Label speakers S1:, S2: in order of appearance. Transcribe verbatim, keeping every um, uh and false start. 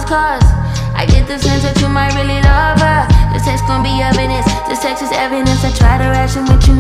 S1: cause I get the sense that you might really love her. This text gon' be evidence, this text is evidence. I try to ration with you.